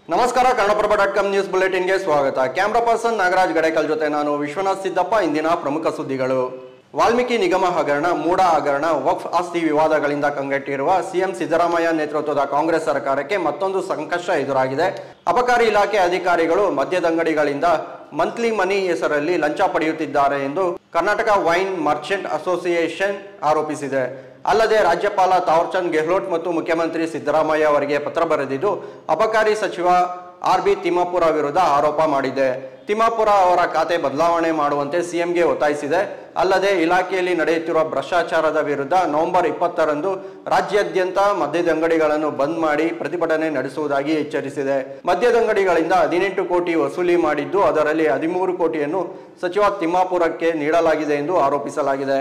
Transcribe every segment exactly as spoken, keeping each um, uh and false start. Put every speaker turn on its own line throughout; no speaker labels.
ನಮಸ್ಕಾರ Kannada Prabha dot com news ಬುಲೆಟಿನ್ಗೆ ಸ್ವಾಗತ. ಕ್ಯಾಮ್ರಾ ಪರ್ಸನ್ ನಾಗರಾಜ್ ಗಡೇಕಲ್ ಜೊತೆ ನಾನು ವಿಶ್ವನಾಥ್ ಸಿದ್ದಪ್ಪ. ಇಂದಿನ ಪ್ರಮುಖ ಸುದ್ದಿಗಳು. ವಾಲ್ಮೀಕಿ ನಿಗಮ ಹಗರಣ, ಮೂಡ ಹಗರಣ, ವಕ್ಫ್ ಆಸ್ತಿ ವಿವಾದಗಳಿಂದ ಕಂಗೆಟ್ಟಿರುವ ಸಿಎಂ ಸಿದ್ದರಾಮಯ್ಯ ನೇತೃತ್ವದ ಕಾಂಗ್ರೆಸ್ ಸರ್ಕಾರಕ್ಕೆ ಮತ್ತೊಂದು ಸಂಕಷ್ಟ ಎದುರಾಗಿದೆ. ಅಬಕಾರಿ ಇಲಾಖೆ ಅಧಿಕಾರಿಗಳು ಮದ್ಯದಂಗಡಿಗಳಿಂದ ಮಂತ್ಲಿ ಮನಿ ಹೆಸರಲ್ಲಿ ಲಂಚ ಪಡೆಯುತ್ತಿದ್ದಾರೆ ಎಂದು ಕರ್ನಾಟಕ ವೈನ್ ಮರ್ಚೆಂಟ್ ಅಸೋಸಿಯೇಷನ್ ಆರೋಪಿಸಿದೆ. ಅಲ್ಲದೆ ರಾಜ್ಯಪಾಲ ತಾವರ್ಚಂದ್ ಗೆಹ್ಲೋಟ್ ಮತ್ತು ಮುಖ್ಯಮಂತ್ರಿ ಸಿದ್ದರಾಮಯ್ಯ ಅವರಿಗೆ ಪತ್ರ ಬರೆದಿದ್ದು ಅಬಕಾರಿ ಸಚಿವ ಆರ್ ಬಿ ತಿಮ್ಮಾಪುರ ವಿರುದ್ಧ ಆರೋಪ ಮಾಡಿದೆ. ತಿಮ್ಮಾಪುರ ಅವರ ಖಾತೆ ಬದಲಾವಣೆ ಮಾಡುವಂತೆ ಸಿಎಂಗೆ ಒತ್ತಾಯಿಸಿದೆ. ಅಲ್ಲದೆ ಇಲಾಖೆಯಲ್ಲಿ ನಡೆಯುತ್ತಿರುವ ಭ್ರಷ್ಟಾಚಾರದ ವಿರುದ್ಧ ನವೆಂಬರ್ ಇಪ್ಪತ್ತರಂದು ರಾಜ್ಯಾದ್ಯಂತ ಮದ್ಯದಂಗಡಿಗಳನ್ನು ಬಂದ್ ಮಾಡಿ ಪ್ರತಿಭಟನೆ ನಡೆಸುವುದಾಗಿ ಎಚ್ಚರಿಸಿದೆ. ಮದ್ಯದಂಗಡಿಗಳಿಂದ ಹದಿನೆಂಟು ಕೋಟಿ ವಸೂಲಿ ಮಾಡಿದ್ದು ಅದರಲ್ಲಿ ಹದಿಮೂರು ಕೋಟಿಯನ್ನು ಸಚಿವ ತಿಮ್ಮಾಪುರಕ್ಕೆ ನೀಡಲಾಗಿದೆ ಎಂದು ಆರೋಪಿಸಲಾಗಿದೆ.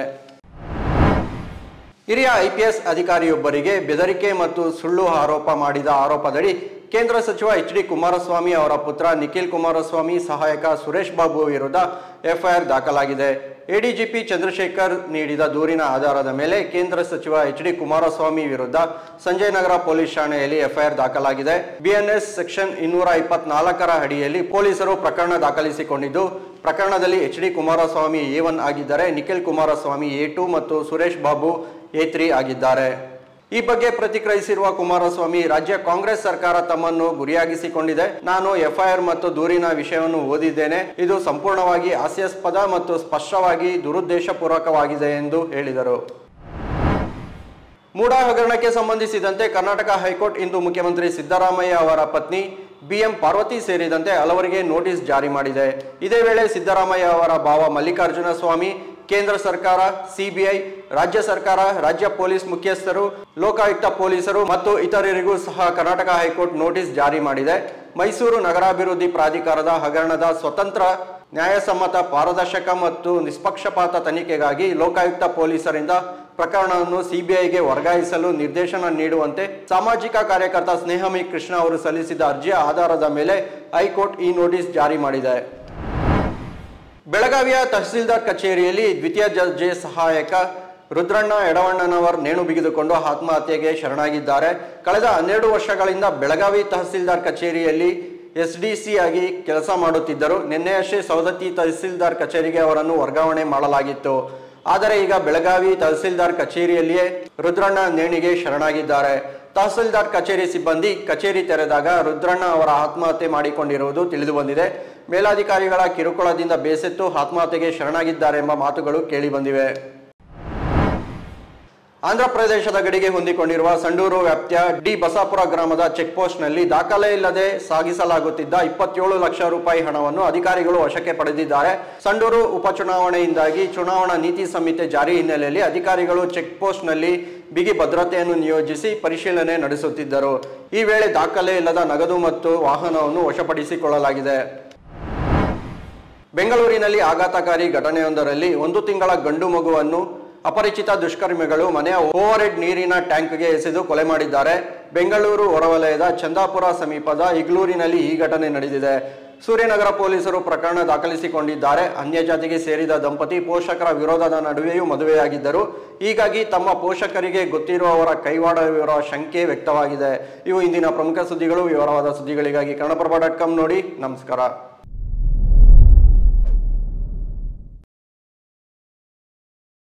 ಹಿರಿಯ ಐಪಿಎಸ್ ಅಧಿಕಾರಿಯೊಬ್ಬರಿಗೆ ಬೆದರಿಕೆ ಮತ್ತು ಸುಳ್ಳು ಆರೋಪ ಮಾಡಿದ ಆರೋಪದಡಿ ಕೇಂದ್ರ ಸಚಿವ ಎಚ್ ಡಿ ಕುಮಾರಸ್ವಾಮಿ ಅವರ ಪುತ್ರ ನಿಖಿಲ್ ಕುಮಾರಸ್ವಾಮಿ ಸಹಾಯಕ ಸುರೇಶ್ ಬಾಬು ವಿರುದ್ಧ ಎಫ್ಐಆರ್ ದಾಖಲಾಗಿದೆ. ಎಡಿಜಿಪಿ ಚಂದ್ರಶೇಖರ್ ನೀಡಿದ ದೂರಿನ ಆಧಾರದ ಮೇಲೆ ಕೇಂದ್ರ ಸಚಿವ ಎಚ್ ಡಿ ಕುಮಾರಸ್ವಾಮಿ ವಿರುದ್ಧ ಸಂಜಯ್ ನಗರ ಪೊಲೀಸ್ ಠಾಣೆಯಲ್ಲಿ ಎಫ್ಐಆರ್ ದಾಖಲಾಗಿದೆ. ಬಿಎನ್ಎಸ್ ಸೆಕ್ಷನ್ ಇನ್ನೂರ ಇಪ್ಪತ್ನಾಲ್ಕರ ಅಡಿಯಲ್ಲಿ ಪೊಲೀಸರು ಪ್ರಕರಣ ದಾಖಲಿಸಿಕೊಂಡಿದ್ದು, ಪ್ರಕರಣದಲ್ಲಿ H D Kumaraswamy A one ಆಗಿದ್ದರೆ ನಿಖಿಲ್ ಕುಮಾರಸ್ವಾಮಿ ಎ ಟು ಮತ್ತು ಸುರೇಶ್ ಬಾಬು ಎ ತ್ರೀ ಆಗಿದ್ದಾರೆ. ಈ ಬಗ್ಗೆ ಪ್ರತಿಕ್ರಿಯಿಸಿರುವ ಕುಮಾರಸ್ವಾಮಿ, ರಾಜ್ಯ ಕಾಂಗ್ರೆಸ್ ಸರ್ಕಾರ ತಮ್ಮನ್ನು ಗುರಿಯಾಗಿಸಿಕೊಂಡಿದೆ. ನಾನು ಎಫ್ಐಆರ್ ಮತ್ತು ದೂರಿನ ವಿಷಯವನ್ನು ಓದಿದ್ದೇನೆ. ಇದು ಸಂಪೂರ್ಣವಾಗಿ ಹಾಸ್ಯಾಸ್ಪದ ಮತ್ತು ಸ್ಪಷ್ಟವಾಗಿ ದುರುದ್ದೇಶಪೂರ್ವಕವಾಗಿದೆ ಎಂದು ಹೇಳಿದರು. ಮೂಡ ಹಗರಣಕ್ಕೆ ಸಂಬಂಧಿಸಿದಂತೆ ಕರ್ನಾಟಕ ಹೈಕೋರ್ಟ್ ಇಂದು ಮುಖ್ಯಮಂತ್ರಿ ಸಿದ್ದರಾಮಯ್ಯ ಅವರ ಪತ್ನಿ ಬಿಎಂ ಪಾರ್ವತಿ ಸೇರಿದಂತೆ ಹಲವರಿಗೆ ನೋಟಿಸ್ ಜಾರಿ ಮಾಡಿದೆ. ಇದೇ ವೇಳೆ ಸಿದ್ದರಾಮಯ್ಯ ಅವರ ಭಾವ ಮಲ್ಲಿಕಾರ್ಜುನ ಸ್ವಾಮಿ, ಕೇಂದ್ರ ಸರ್ಕಾರ, ಸಿಬಿಐ, ರಾಜ್ಯ ಸರ್ಕಾರ, ರಾಜ್ಯ ಪೊಲೀಸ್ ಮುಖ್ಯಸ್ಥರು, ಲೋಕಾಯುಕ್ತ ಪೊಲೀಸರು ಮತ್ತು ಇತರರಿಗೂ ಸಹ ಕರ್ನಾಟಕ ಹೈಕೋರ್ಟ್ ನೋಟಿಸ್ ಜಾರಿ ಮಾಡಿದೆ. ಮೈಸೂರು ನಗರಾಭಿವೃದ್ಧಿ ಪ್ರಾಧಿಕಾರದ ಹಗರಣದ ಸ್ವತಂತ್ರ, ನ್ಯಾಯಸಮ್ಮತ, ಪಾರದರ್ಶಕ ಮತ್ತು ನಿಷ್ಪಕ್ಷಪಾತ ತನಿಖೆಗಾಗಿ ಲೋಕಾಯುಕ್ತ ಪೊಲೀಸರಿಂದ ಪ್ರಕರಣವನ್ನು ಸಿಬಿಐಗೆ ವರ್ಗಾಯಿಸಲು ನಿರ್ದೇಶನ ನೀಡುವಂತೆ ಸಾಮಾಜಿಕ ಕಾರ್ಯಕರ್ತ ಸ್ನೇಹಮಿ ಕೃಷ್ಣ ಅವರು ಸಲ್ಲಿಸಿದ ಅರ್ಜಿಯ ಆಧಾರದ ಮೇಲೆ ಹೈಕೋರ್ಟ್ ಈ ನೋಟಿಸ್ ಜಾರಿ ಮಾಡಿದೆ. ಬೆಳಗಾವಿಯ ತಹಸೀಲ್ದಾರ್ ಕಚೇರಿಯಲ್ಲಿ ದ್ವಿತೀಯ ದರ್ಜೆ ಸಹಾಯಕ ರುದ್ರಣ್ಣ ಎಡವಣ್ಣನವರ್ ನೇಣು ಬಿಗಿದುಕೊಂಡು ಆತ್ಮಹತ್ಯೆಗೆ ಶರಣಾಗಿದ್ದಾರೆ. ಕಳೆದ ಹನ್ನೆರಡು ವರ್ಷಗಳಿಂದ ಬೆಳಗಾವಿ ತಹಸೀಲ್ದಾರ್ ಕಚೇರಿಯಲ್ಲಿ ಎಸ್ ಡಿ ಸಿ ಆಗಿ ಕೆಲಸ ಮಾಡುತ್ತಿದ್ದರು. ನಿನ್ನೆಯಷ್ಟೇ ಸವದತ್ತಿ ತಹಸೀಲ್ದಾರ್ ಕಚೇರಿಗೆ ಅವರನ್ನು ವರ್ಗಾವಣೆ ಮಾಡಲಾಗಿತ್ತು. ಆದರೆ ಈಗ ಬೆಳಗಾವಿ ತಹಸೀಲ್ದಾರ್ ಕಚೇರಿಯಲ್ಲಿಯೇ ರುದ್ರಣ್ಣ ನೇಣಿಗೆ ಶರಣಾಗಿದ್ದಾರೆ. ತಹಸೀಲ್ದಾರ್ ಕಚೇರಿ ಸಿಬ್ಬಂದಿ ಕಚೇರಿ ತೆರೆದಾಗ ರುದ್ರಣ್ಣ ಅವರ ಆತ್ಮಹತ್ಯೆ ಮಾಡಿಕೊಂಡಿರುವುದು ತಿಳಿದು ಬಂದಿದೆ. ಮೇಲಾಧಿಕಾರಿಗಳ ಕಿರುಕುಳದಿಂದ ಬೇಸತ್ತು ಆತ್ಮಹತ್ಯೆಗೆ ಶರಣಾಗಿದ್ದಾರೆ ಎಂಬ ಮಾತುಗಳು ಕೇಳಿಬಂದಿವೆ. ಆಂಧ್ರ ಪ್ರದೇಶದ ಗಡಿಗೆ ಹೊಂದಿಕೊಂಡಿರುವ ಸಂಡೂರು ವ್ಯಾಪ್ತಿಯ ಡಿ ಬಸಾಪುರ ಗ್ರಾಮದ ಚೆಕ್ಪೋಸ್ಟ್ನಲ್ಲಿ ದಾಖಲೆ ಇಲ್ಲದೆ ಸಾಗಿಸಲಾಗುತ್ತಿದ್ದ ಇಪ್ಪತ್ತೇಳು ಲಕ್ಷ ರೂಪಾಯಿ ಹಣವನ್ನು ಅಧಿಕಾರಿಗಳು ವಶಕ್ಕೆ ಪಡೆದಿದ್ದಾರೆ. ಸಂಡೂರು ಉಪಚುನಾವಣೆಯಿಂದಾಗಿ ಚುನಾವಣಾ ನೀತಿ ಸಂಹಿತೆ ಜಾರಿ ಹಿನ್ನೆಲೆಯಲ್ಲಿ ಅಧಿಕಾರಿಗಳು ಚೆಕ್ಪೋಸ್ಟ್ನಲ್ಲಿ ಬಿಗಿ ಭದ್ರತೆಯನ್ನು ನಿಯೋಜಿಸಿ ಪರಿಶೀಲನೆ ನಡೆಸುತ್ತಿದ್ದರು. ಈ ವೇಳೆ ದಾಖಲೆ ಇಲ್ಲದ ನಗದು ಮತ್ತು ವಾಹನವನ್ನು ವಶಪಡಿಸಿಕೊಳ್ಳಲಾಗಿದೆ. ಬೆಂಗಳೂರಿನಲ್ಲಿ ಆಘಾತಕಾರಿ ಘಟನೆಯೊಂದರಲ್ಲಿ ಒಂದು ತಿಂಗಳ ಗಂಡು ಮಗುವನ್ನು ಅಪರಿಚಿತ ದುಷ್ಕರ್ಮಿಗಳು ಮನೆಯ ಓವರ್ ಹೆಡ್ ನೀರಿನ ಟ್ಯಾಂಕ್ಗೆ ಎಸೆದು ಕೊಲೆ ಮಾಡಿದ್ದಾರೆ. ಬೆಂಗಳೂರು ಹೊರವಲಯದ ಚಂದಾಪುರ ಸಮೀಪದ ಇಗ್ಲೂರಿನಲ್ಲಿ ಈ ಘಟನೆ ನಡೆದಿದೆ. ಸೂರ್ಯನಗರ ಪೊಲೀಸರು ಪ್ರಕರಣ ದಾಖಲಿಸಿಕೊಂಡಿದ್ದಾರೆ. ಅನ್ಯ ಜಾತಿಗೆ ಸೇರಿದ ದಂಪತಿ ಪೋಷಕರ ವಿರೋಧದ ನಡುವೆಯೂ ಮದುವೆಯಾಗಿದ್ದರು. ಹೀಗಾಗಿ ತಮ್ಮ ಪೋಷಕರಿಗೆ ಗೊತ್ತಿರುವವರ ಕೈವಾಡವಿರುವ ಶಂಕೆ ವ್ಯಕ್ತವಾಗಿದೆ. ಇವು ಇಂದಿನ ಪ್ರಮುಖ ಸುದ್ದಿಗಳು. ವಿವರವಾದ ಸುದ್ದಿಗಳಿಗಾಗಿ ಕನ್ನಡಪ್ರಭ ಡಾಟ್ ಕಾಮ್ ನೋಡಿ. ನಮಸ್ಕಾರ.